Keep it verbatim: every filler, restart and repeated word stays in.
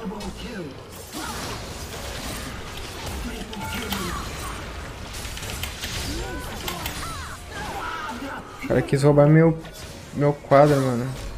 O cara quis roubar meu, meu quadro, mano.